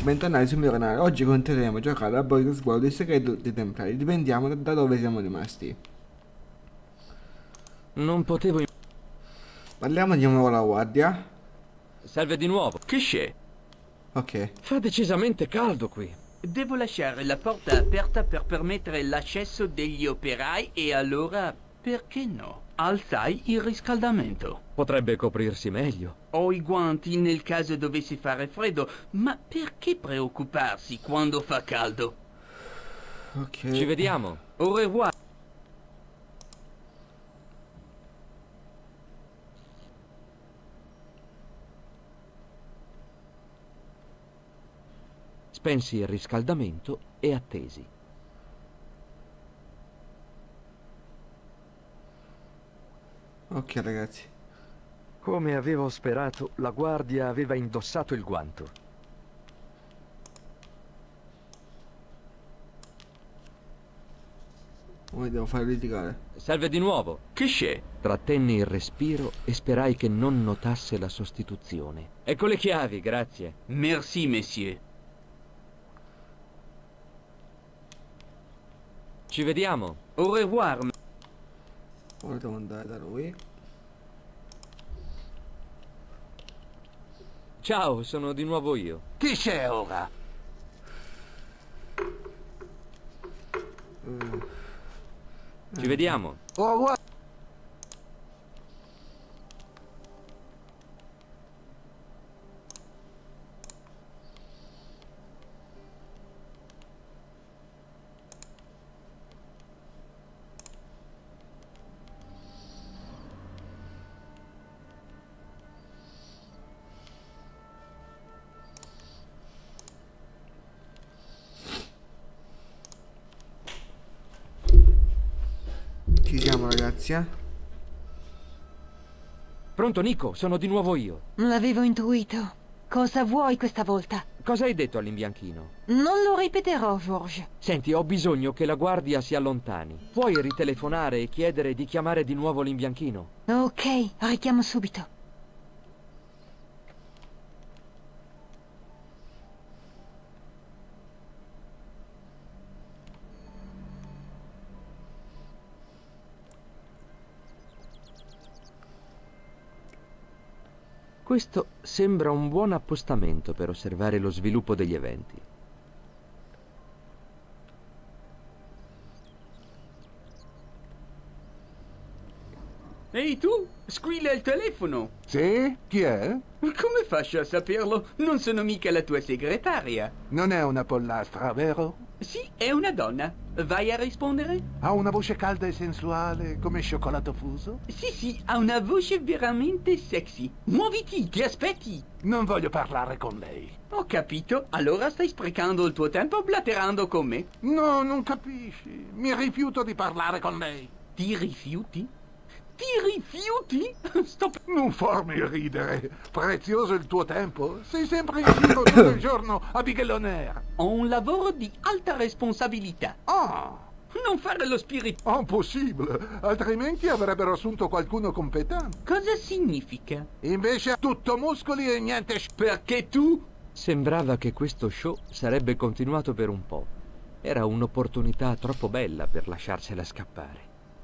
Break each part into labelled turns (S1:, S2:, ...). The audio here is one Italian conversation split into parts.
S1: bentornati sul mio canale. Oggi continueremo a giocare a Borderlands World, il segreto dei Templari. Dipendiamo da dove siamo rimasti.
S2: Non potevo...
S1: Parliamo di nuovo la guardia.
S2: Serve di nuovo. Che c'è?
S1: Ok.
S2: Fa decisamente caldo qui.
S3: Devo lasciare la porta aperta per permettere l'accesso degli operai e allora, perché no? Alzai il riscaldamento.
S2: Potrebbe coprirsi meglio.
S3: Ho i guanti nel caso dovessi fare freddo, ma perché preoccuparsi quando fa caldo?
S1: Ok.
S2: Ci vediamo.
S3: Au revoir.
S2: Spensi il riscaldamento e attesi.
S1: Ok ragazzi.
S2: Come avevo sperato, la guardia aveva indossato il guanto.
S1: Ora devo fare litigare.
S2: Serve di nuovo.
S3: Che c'è?
S2: Trattenni il respiro e sperai che non notasse la sostituzione. Ecco le chiavi, grazie.
S3: Merci, monsieur.
S2: Ci vediamo.
S3: Au revoir.
S1: Ora devo andare da lui.
S2: Ciao, sono di nuovo io.
S3: Chi c'è ora?
S2: Ci vediamo.
S3: Au revoir.
S1: Ci siamo ragazzi, eh?
S2: Pronto, Nico, sono di nuovo io.
S4: L'avevo intuito. Cosa vuoi questa volta?
S2: Cosa hai detto all'imbianchino?
S4: Non lo ripeterò, George.
S2: Senti, ho bisogno che la guardia si allontani. Puoi ritelefonare e chiedere di chiamare di nuovo l'imbianchino?
S4: Ok, richiamo subito.
S2: Questo sembra un buon appostamento per osservare lo sviluppo degli eventi.
S3: Ehi tu, squilla il telefono.
S5: Sì? Chi è?
S3: Come faccio a saperlo? Non sono mica la tua segretaria.
S5: Non è una pollastra, vero?
S3: Sì, è una donna. Vai a rispondere?
S5: Ha una voce calda e sensuale, come cioccolato fuso?
S3: Sì, ha una voce veramente sexy. Muoviti, ti aspetti.
S5: Non voglio parlare con lei.
S3: Ho capito, allora stai sprecando il tuo tempo blatterando con me.
S5: No, non capisci. Mi rifiuto di parlare con lei.
S3: Ti rifiuti? Ti rifiuti? Stop.
S5: Non farmi ridere. Prezioso il tuo tempo. Sei sempre in giro tutto il giorno a bighellonare.
S3: Ho un lavoro di alta responsabilità.
S5: Ah,
S3: Non fare lo spirito.
S5: impossibile. Altrimenti avrebbero assunto qualcuno competente.
S3: Cosa significa?
S5: Invece tutto muscoli e niente
S3: Perché tu...
S2: Sembrava che questo show sarebbe continuato per un po'. Era un'opportunità troppo bella per lasciarsela scappare.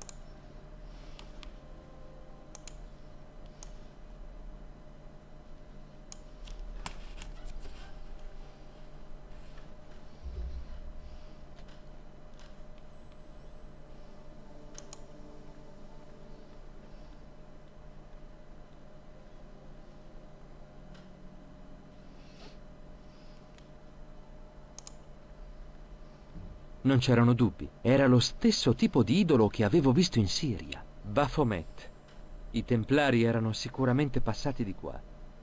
S2: Non c'erano dubbi, era lo stesso tipo di idolo che avevo visto in Siria, Baphomet. I Templari erano sicuramente passati di qua.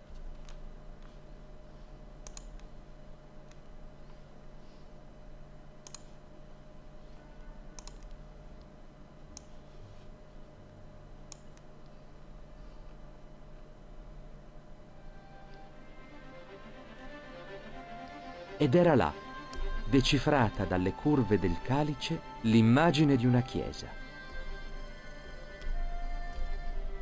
S2: Ed era là, decifrata dalle curve del calice, l'immagine di una chiesa.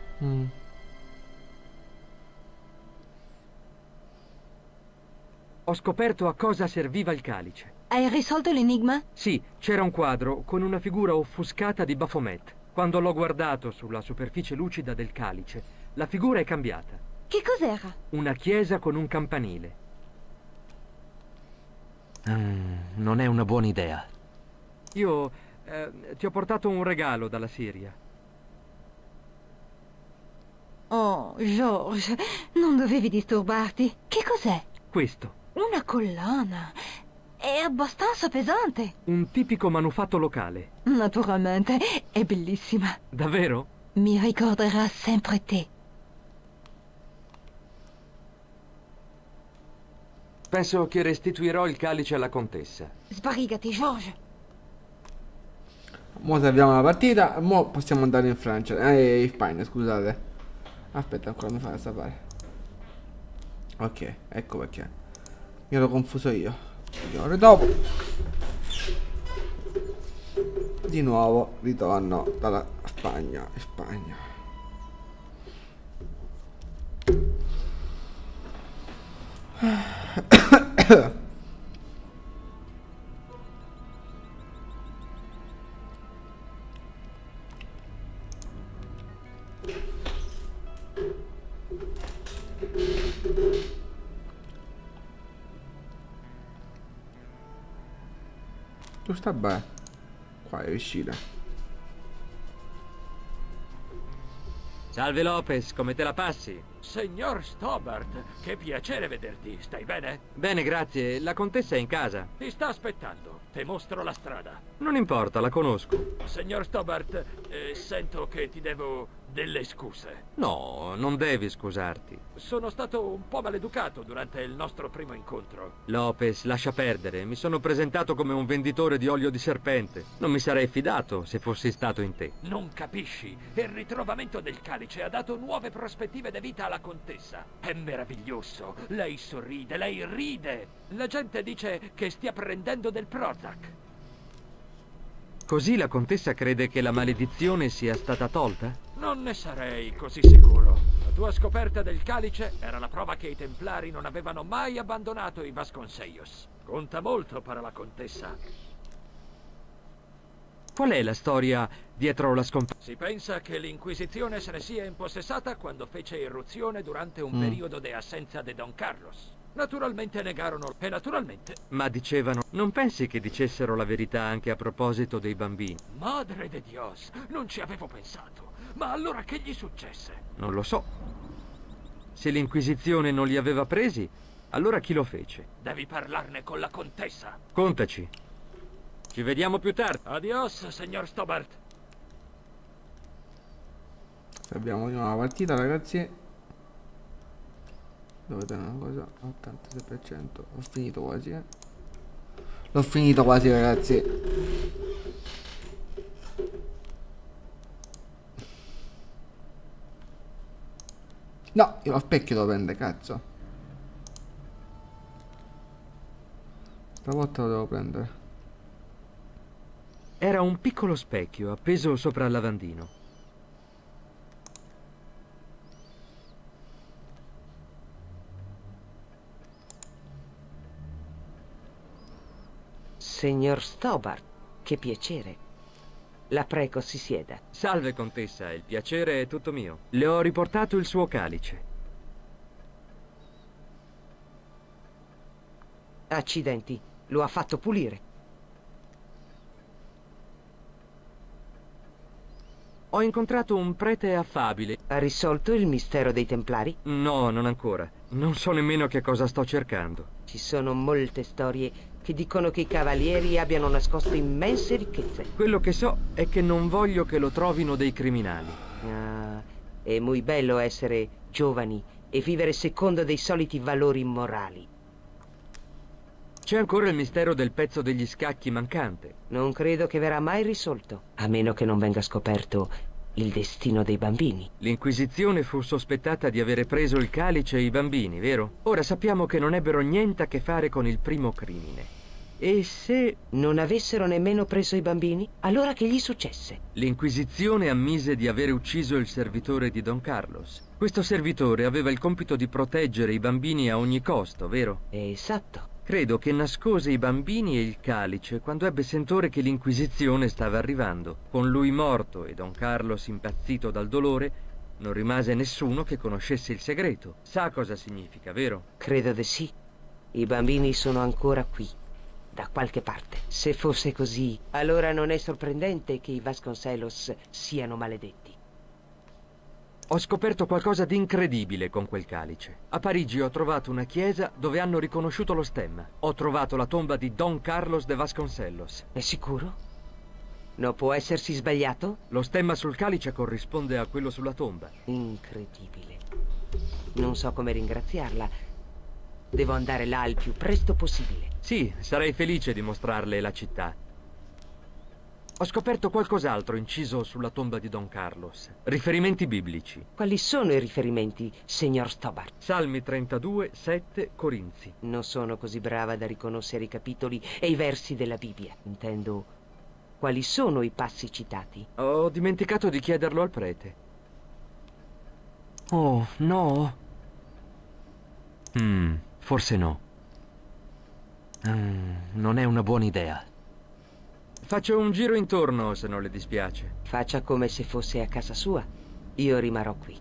S2: Ho Ho scoperto a cosa serviva il calice.
S4: Hai risolto l'enigma?
S2: Sì, c'era un quadro con una figura offuscata di Baphomet. Quando l'ho guardato sulla superficie lucida del calice, la figura è cambiata.
S4: Che cos'era?
S2: Una chiesa con un campanile. Non è una buona idea. Io ti ho portato un regalo dalla Siria.
S4: Oh, George, non dovevi disturbarti. Che cos'è?
S2: Questo.
S4: Una collana. È abbastanza pesante.
S2: Un tipico manufatto locale.
S4: Naturalmente, è bellissima.
S2: Davvero?
S4: Mi ricorderà sempre te.
S2: Penso che restituirò il calice alla contessa.
S4: Sbrigati, George.
S1: Mo salviamo la partita. Mo possiamo andare in Francia. In Spagna, scusate. Aspetta, ancora mi fa sapere. Ok, ecco perché. Mi ero confuso io. Ore dopo. Di nuovo ritorno dalla Spagna. Spagna. Tu sta bene. Qua è uscire.
S2: Salve Lopez, come te la passi?
S6: Signor Stobart, che piacere vederti. Stai bene?
S2: Bene, grazie. La contessa è in casa.
S6: Ti sta aspettando. Ti mostro la strada.
S2: Non importa, la conosco.
S6: Signor Stobart, sento che ti devo delle scuse.
S2: No, non devi scusarti.
S6: Sono stato un po' maleducato durante il nostro primo incontro.
S2: Lopez, lascia perdere. Mi sono presentato come un venditore di olio di serpente. Non mi sarei fidato se fossi stato in te.
S6: Non capisci? Il ritrovamento del calice ha dato nuove prospettive di vita alla contessa. È meraviglioso. Lei sorride, lei ride. La gente dice che stia prendendo del Prozac.
S2: Così la contessa crede che la maledizione sia stata tolta?
S6: Non ne sarei così sicuro. La tua scoperta del calice era la prova che i Templari non avevano mai abbandonato i Vasconcellos. Conta molto per la contessa.
S2: Qual è la storia dietro la scomparsa?
S6: Si pensa che l'Inquisizione se ne sia impossessata quando fece irruzione durante un periodo di assenza di Don Carlos. Naturalmente negarono e naturalmente...
S2: Ma dicevano... Non pensi che dicessero la verità anche a proposito dei bambini?
S6: Madre de Dios, non ci avevo pensato. Ma allora che gli successe?
S2: Non lo so. Se l'Inquisizione non li aveva presi, allora chi lo fece?
S6: Devi parlarne con la contessa.
S2: Contaci. Ci vediamo più tardi.
S6: Adios, signor Stobart.
S1: Abbiamo di nuovo la partita, ragazzi. Dovete una cosa, 86%. Ho finito quasi, L'ho finito quasi, ragazzi. No, io lo specchio devo prendere, cazzo. Stavolta lo devo prendere.
S2: Era un piccolo specchio appeso sopra il lavandino.
S7: Signor Stobart, che piacere. La prego, si sieda.
S2: Salve, contessa, il piacere è tutto mio. Le ho riportato il suo calice.
S7: Accidenti, lo ha fatto pulire.
S2: Ho incontrato un prete affabile.
S7: Ha risolto il mistero dei Templari?
S2: No, non ancora. Non so nemmeno che cosa sto cercando.
S7: Ci sono molte storie che dicono che i cavalieri abbiano nascosto immense ricchezze.
S2: Quello che so è che non voglio che lo trovino dei criminali.
S7: Ah, è muy bello essere giovani e vivere secondo dei soliti valori morali.
S2: C'è ancora il mistero del pezzo degli scacchi mancante.
S7: Non credo che verrà mai risolto, a meno che non venga scoperto il destino dei bambini.
S2: L'Inquisizione fu sospettata di avere preso il calice e i bambini, vero? Ora sappiamo che non ebbero niente a che fare con il primo crimine.
S7: E se non avessero nemmeno preso i bambini? Allora che gli successe?
S2: L'Inquisizione ammise di avere ucciso il servitore di Don Carlos. Questo servitore aveva il compito di proteggere i bambini a ogni costo, vero?
S7: Esatto.
S2: Credo che nascose i bambini e il calice quando ebbe sentore che l'Inquisizione stava arrivando. Con lui morto e Don Carlos impazzito dal dolore, non rimase nessuno che conoscesse il segreto. Sa cosa significa, vero?
S7: Credo di sì. I bambini sono ancora qui, da qualche parte. Se fosse così, allora non è sorprendente che i Vasconcelos siano maledetti.
S2: Ho scoperto qualcosa di incredibile con quel calice. A Parigi ho trovato una chiesa dove hanno riconosciuto lo stemma. Ho trovato la tomba di Don Carlos de Vasconcelos.
S7: È sicuro? Non può essersi sbagliato?
S2: Lo stemma sul calice corrisponde a quello sulla tomba.
S7: Incredibile. Non so come ringraziarla. Devo andare là il più presto possibile.
S2: Sì, sarei felice di mostrarle la città. Ho scoperto qualcos'altro inciso sulla tomba di Don Carlos. Riferimenti biblici.
S7: Quali sono i riferimenti, signor Stobart?
S2: Salmi 32, 7, Corinzi.
S7: Non sono così brava da riconoscere i capitoli e i versi della Bibbia. Intendo, quali sono i passi citati?
S2: Ho dimenticato di chiederlo al prete. Oh, no. Forse no. Non è una buona idea. Faccio un giro intorno, se non le dispiace.
S7: Faccia come se fosse a casa sua. Io rimarrò qui.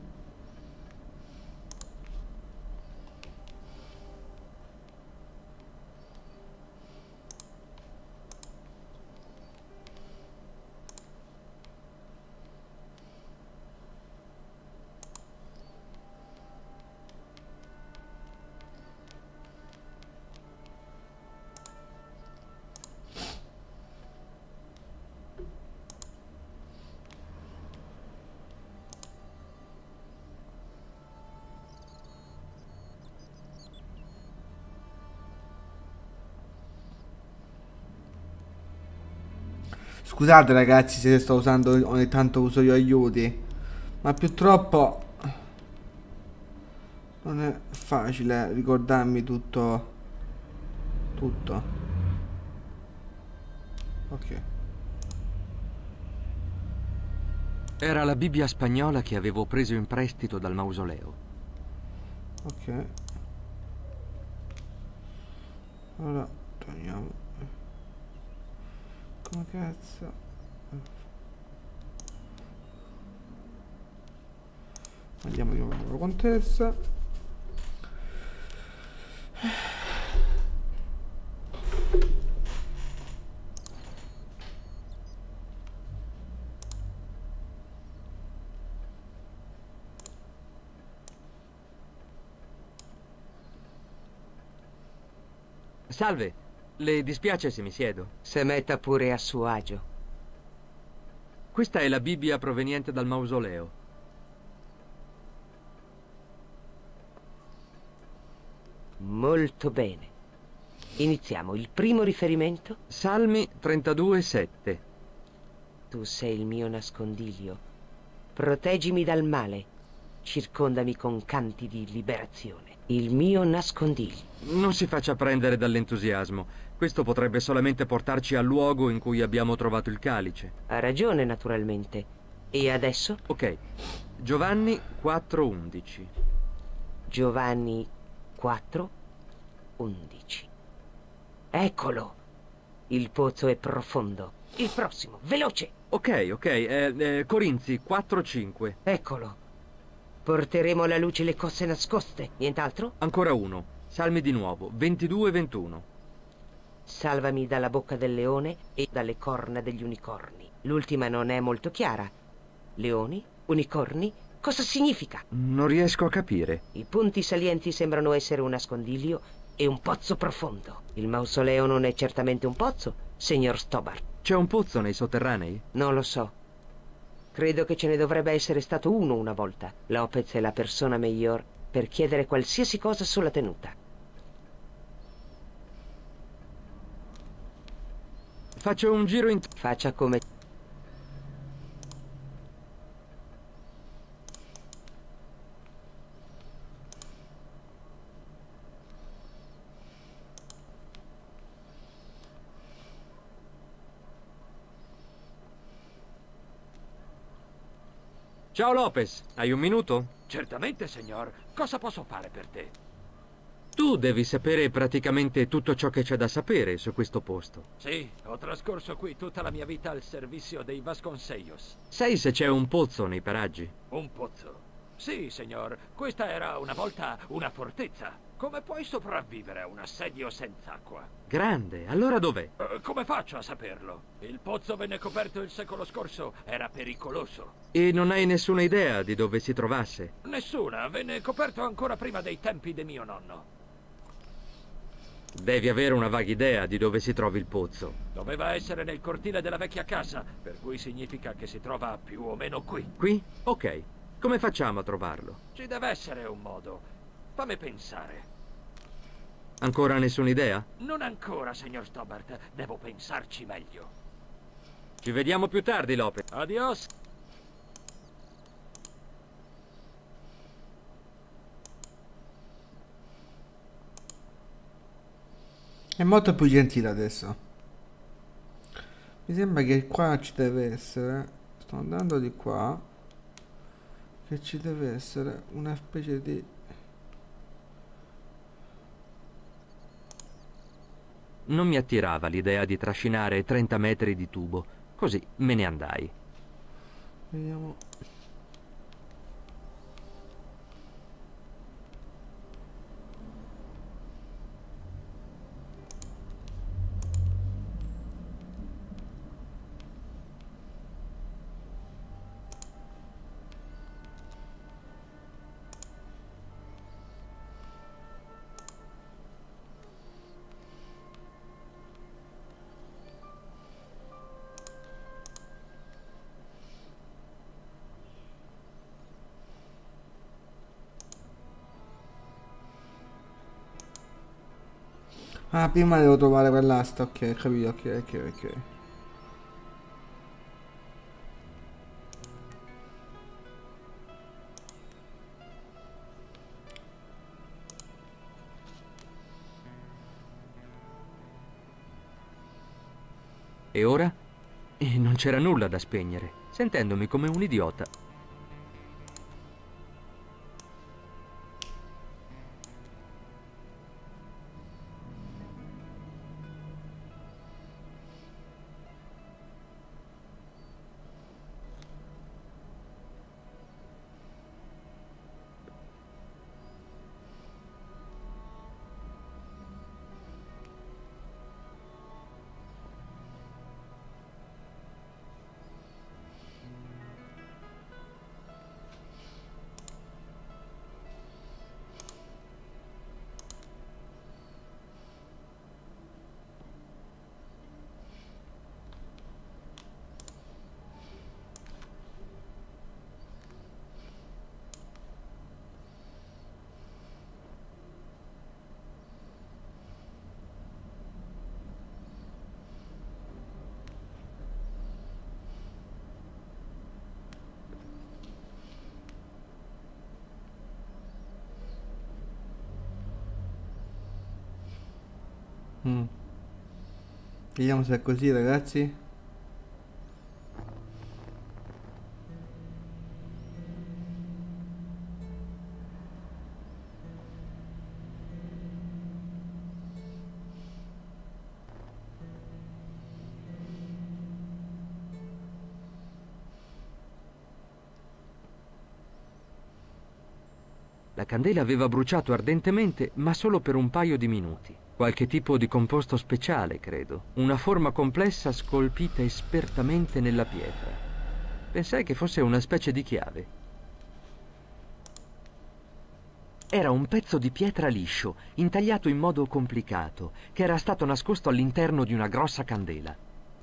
S1: Scusate ragazzi se sto usando, ogni tanto uso gli aiuti, ma purtroppo non è facile ricordarmi tutto. Ok.
S2: Era la Bibbia spagnola che avevo preso in prestito dal mausoleo.
S1: Ok. Allora togliamo. Come cazzo? Andiamo di nuovo alla contessa.
S2: Salve, le dispiace se mi siedo?
S7: Se metta pure a suo agio.
S2: Questa è la Bibbia proveniente dal mausoleo.
S7: Molto bene. Iniziamo. Il primo riferimento?
S2: Salmi 32, 7.
S7: Tu sei il mio nascondiglio. Proteggimi dal male. Circondami con canti di liberazione. Il mio nascondiglio.
S2: Non si faccia prendere dall'entusiasmo. Questo potrebbe solamente portarci al luogo in cui abbiamo trovato il calice.
S7: Ha ragione, naturalmente. E adesso?
S2: Ok. Giovanni 4:11.
S7: Giovanni 4, 11. Eccolo. Il pozzo è profondo. Il prossimo, veloce.
S2: Ok. Corinzi 4:5.
S7: Eccolo. Porteremo alla luce le cose nascoste. Nient'altro?
S2: Ancora uno. Salmi di nuovo 22:21.
S7: Salvami dalla bocca del leone e dalle corna degli unicorni. L'ultima non è molto chiara. Leoni? Unicorni? Cosa significa?
S2: Non riesco a capire.
S7: I punti salienti sembrano essere un nascondiglio e un pozzo profondo. Il mausoleo non è certamente un pozzo, signor Stobart.
S2: C'è un pozzo nei sotterranei?
S7: Non lo so. Credo che ce ne dovrebbe essere stato uno una volta. Lopez è la persona miglior per chiedere qualsiasi cosa sulla tenuta.
S2: Faccio un giro in...
S7: Faccia come...
S2: Ciao Lopez, hai un minuto?
S6: Certamente, signor. Cosa posso fare per te?
S2: Tu devi sapere praticamente tutto ciò che c'è da sapere su questo posto.
S6: Sì, ho trascorso qui tutta la mia vita al servizio dei Vasconcellos.
S2: Sai se c'è un pozzo nei paraggi?
S6: Un pozzo? Sì, signor. Questa era una volta una fortezza. Come puoi sopravvivere a un assedio senza acqua?
S2: Grande, allora dov'è?
S6: Come faccio a saperlo? Il pozzo venne coperto il secolo scorso. Era pericoloso.
S2: E non hai nessuna idea di dove si trovasse?
S6: Nessuna. Venne coperto ancora prima dei tempi di mio nonno.
S2: Devi avere una vaga idea di dove si trovi il pozzo.
S6: Doveva essere nel cortile della vecchia casa, per cui significa che si trova più o meno qui.
S2: Qui? Ok. Come facciamo a trovarlo?
S6: Ci deve essere un modo. Fammi pensare.
S2: Ancora nessuna idea?
S6: Non ancora, signor Stobart. Devo pensarci meglio.
S2: Ci vediamo più tardi, Lopez.
S6: Adios.
S1: È molto più gentile adesso. Mi sembra che qua ci deve essere. Sto andando di qua. Che ci deve essere una specie di...
S2: Non mi attirava l'idea di trascinare 30 metri di tubo, così me ne andai.
S1: Vediamo. Ah, prima devo trovare quell'asta, ok, capito, ok.
S2: E ora? E non c'era nulla da spegnere, sentendomi come un idiota.
S1: Vediamo se è così, ragazzi.
S2: La candela aveva bruciato ardentemente, ma solo per un paio di minuti. Qualche tipo di composto speciale, credo. Una forma complessa scolpita espertamente nella pietra. Pensai che fosse una specie di chiave. Era un pezzo di pietra liscio, intagliato in modo complicato, che era stato nascosto all'interno di una grossa candela.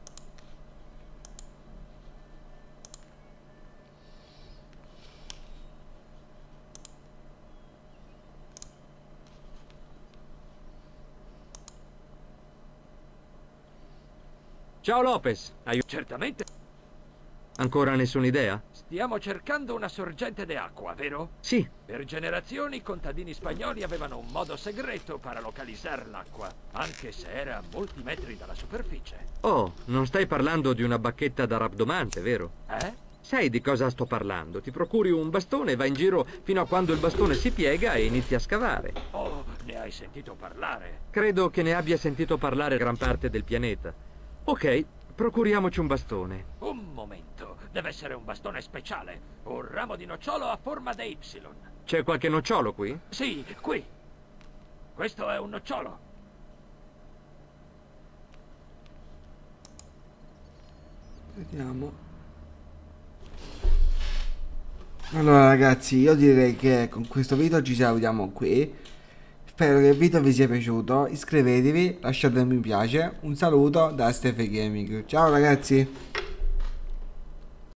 S2: Ciao Lopez, hai
S6: Certamente.
S2: ancora nessuna idea?
S6: Stiamo cercando una sorgente d'acqua, vero?
S2: Sì,
S6: Per generazioni i contadini spagnoli avevano un modo segreto per localizzare l'acqua, anche se era a molti metri dalla superficie.
S2: oh, non stai parlando di una bacchetta da rabdomante, vero? Sai di cosa sto parlando? Ti procuri un bastone e vai in giro fino a quando il bastone si piega e inizi a scavare.
S6: Oh, ne hai sentito parlare?
S2: Credo che ne abbia sentito parlare gran parte del pianeta. Ok, procuriamoci un bastone.
S6: Un momento, deve essere un bastone speciale. Un ramo di nocciolo a forma da Y.
S2: C'è qualche nocciolo qui?
S6: Sì, qui. Questo è un nocciolo.
S1: Vediamo. Allora ragazzi, io direi che con questo video ci salutiamo qui. Spero che il video vi sia piaciuto. Iscrivetevi, lasciate un mi piace. Un saluto da Stefe Gaming. Ciao ragazzi.